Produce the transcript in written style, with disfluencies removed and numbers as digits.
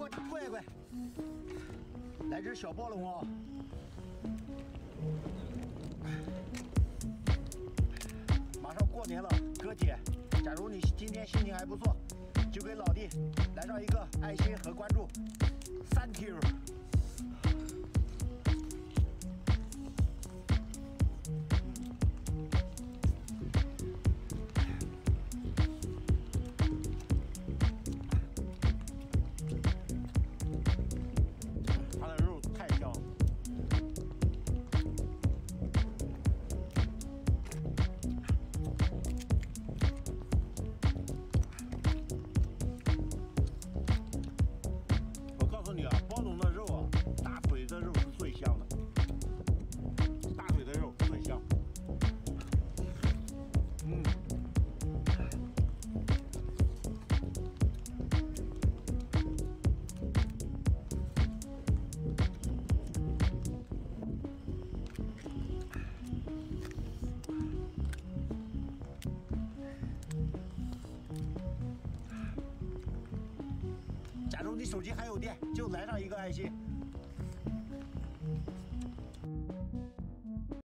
乖乖，来只小暴龙啊！马上过年了，哥姐，假如你今天心情还不错，就给老弟来上一个爱心和关注 ，Thank you。 它的肉太香了。我告诉你啊，包龙的肉啊，大腿的肉是最香的，大腿的肉最香。假如你手机还有电，就来上一个爱心。